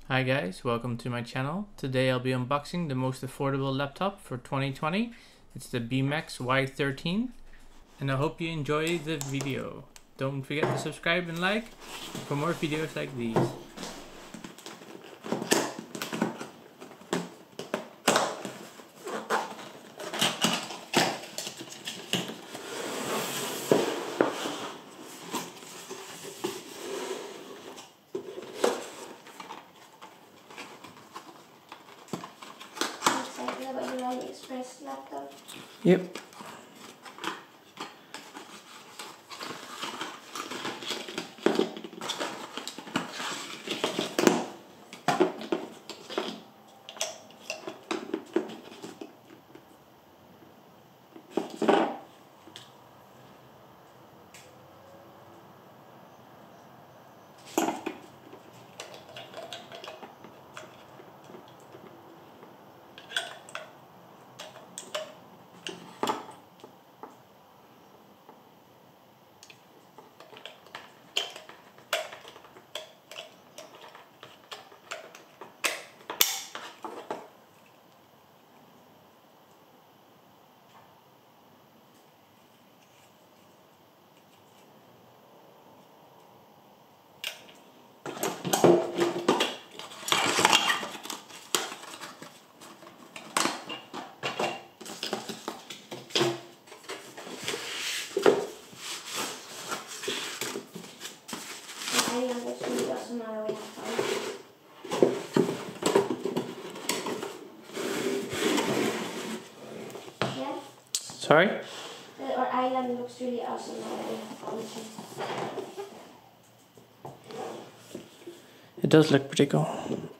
Hi guys, welcome to my channel. Today I'll be unboxing the most affordable laptop for 2020. It's the Bmax Y13 and I hope you enjoy the video. Don't forget to subscribe and like for more videos like these. Express laptop. Yep. Sorry? Our island looks really awesome already. It does look pretty cool.